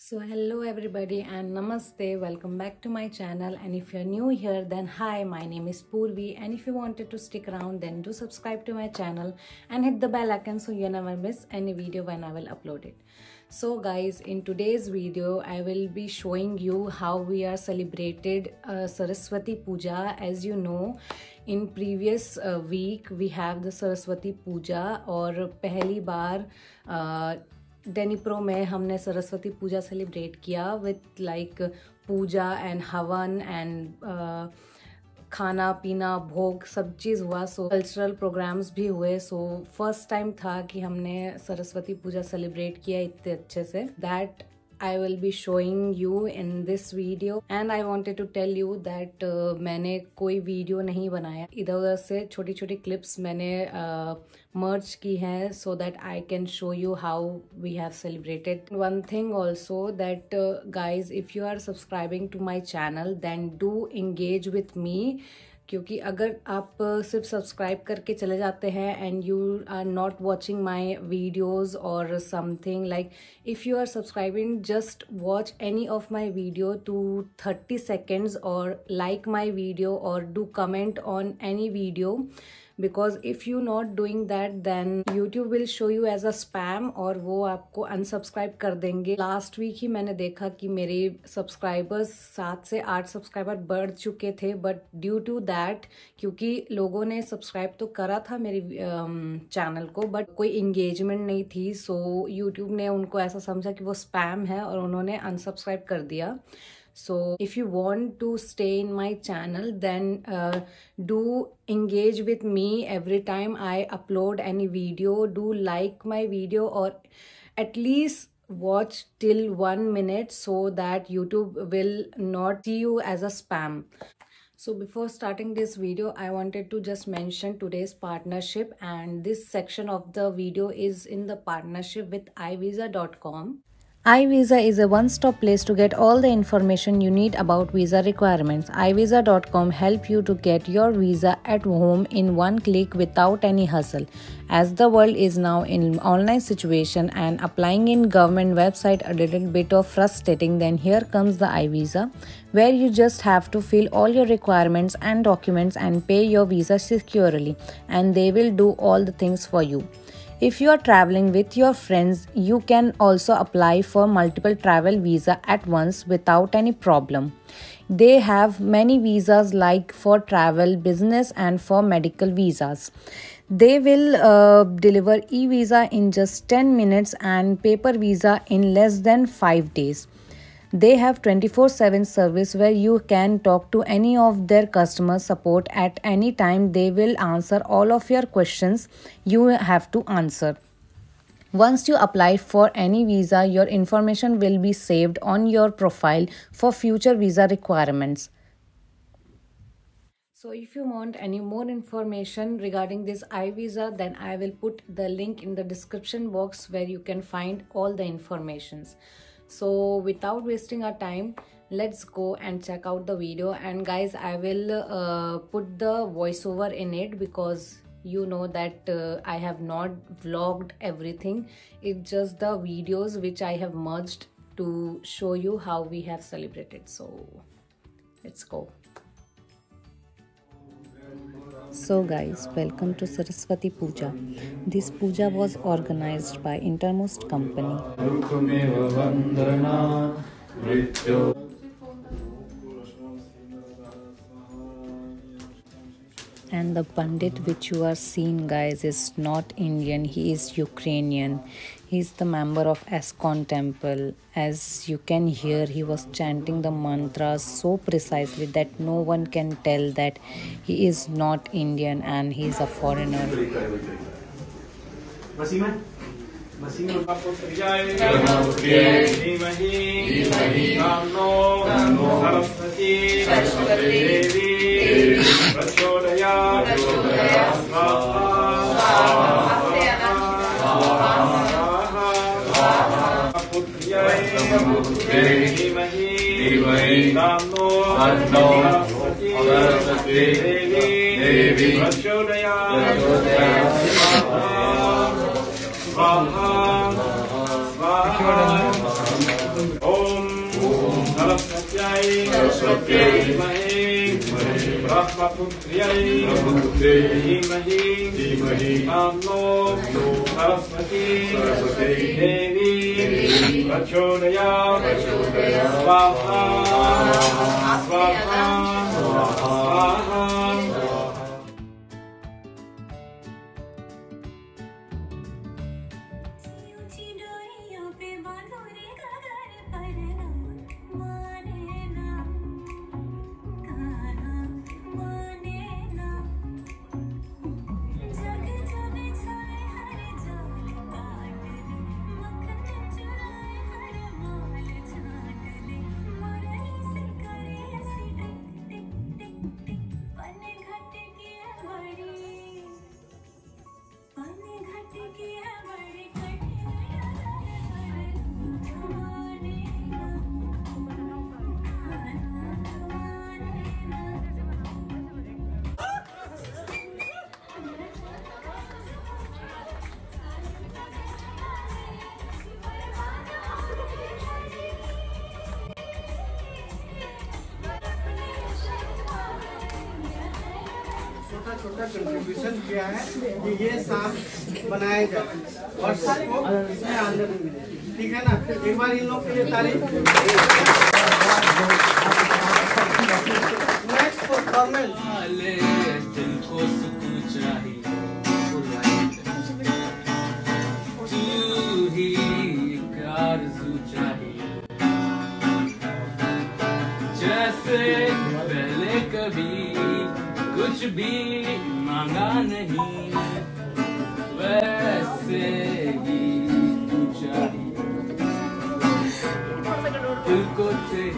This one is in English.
So hello everybody and namaste, welcome back to my channel. And if you're new here, then hi, my name is Purvi, and if you wanted to stick around, then do subscribe to my channel and hit the bell icon so you never miss any video when I will upload it. So guys, in today's video I will be showing you how we are celebrated Saraswati Puja. As you know, in previous week we have the Saraswati Puja, और पहली बार Dnipro में हमने Saraswati Puja celebrate किया with like puja and havan and खाना पीना भोग सब चीज़ हुआ. सो कल्चरल प्रोग्राम्स भी हुए. सो फर्स्ट टाइम था कि हमने सरस्वती पूजा सेलिब्रेट किया इतने अच्छे से. That I will be showing you in this video and I wanted to tell you that मैंने कोई वीडियो नहीं बनाया. इधर उधर से छोटी छोटी क्लिप्स मैंने merge की हैं so that I can show you how we have celebrated. One thing also that guys, if you are subscribing to my channel then do engage with me. क्योंकि अगर आप सिर्फ सब्सक्राइब करके चले जाते हैं and you are not watching my videos और something like if you are subscribing just watch any of my video to 30 seconds और लाइक माई वीडियो और do comment on any video, because if you not doing that then YouTube will show you as a spam और वो आपको unsubscribe कर देंगे. Last week ही मैंने देखा कि मेरे सब्सक्राइबर्स 7 से 8 सब्सक्राइबर बढ़ चुके थे, बट ड्यू टू दैट क्योंकि लोगों ने सब्सक्राइब तो करा था मेरे चैनल को बट कोई इंगेजमेंट नहीं थी. सो यूट्यूब ने उनको ऐसा समझा कि वो स्पैम है और उन्होंने अनसब्सक्राइब कर दिया. So if you want to stay in my channel then do engage with me every time I upload any video. Do like my video or at least watch till 1 minute so that YouTube will not see you as a spam. So before starting this video, I wanted to just mention today's partnership, and this section of the video is in the partnership with iVisa.com. iVisa is a one-stop place to get all the information you need about visa requirements. iVisa.com help you to get your visa at home in one click without any hustle. As the world is now in online situation and applying in government website a little bit of frustrating, then here comes the iVisa, where you just have to fill all your requirements and documents and pay your visa securely, and they will do all the things for you. If you are traveling with your friends, you can also apply for multiple travel visa at once without any problem. They have many visas like for travel, business and for medical visas. They will deliver e-visa in just 10 minutes and paper visa in less than 5 days. They have 24/7 service where you can talk to any of their customer support at any time. They will answer all of your questions you have to answer. Once you apply for any visa, your information will be saved on your profile for future visa requirements. So if you want any more information regarding this iVisa, then I will put the link in the description box where you can find all the informations. So without wasting our time, let's go and check out the video. And guys, I will put the voiceover in it because you know that I have not vlogged everything. It's just the videos which I have merged to show you how we have celebrated. So let's go. So guys, welcome to Saraswati Puja. This puja was organized by Intermost Company. And the Pandit which you are seeing guys is not Indian, he is Ukrainian. He is the member of Iskon temple. As you can hear, he was chanting the mantras so precisely that no one can tell that he is not Indian and he is a foreigner. Om सरस्वत्यै ब्रह्मपुत्र्यै धीमहि तन्नो सरस्वती देवी प्रचोदयात् स्वाहा स्वाहा स्वाहा। छोटा contribution किया है कि ये सांप बनाया जाए और सबको इसमें आनंद मिले। ठीक है ना, एक बार इन लोग के लिए तारीफ। नेक्स्ट परफॉर्मेंस जैसे पहले कभी कुछ भी मांगा नहीं, वैसे ही तू चाहिए दिल को तेरे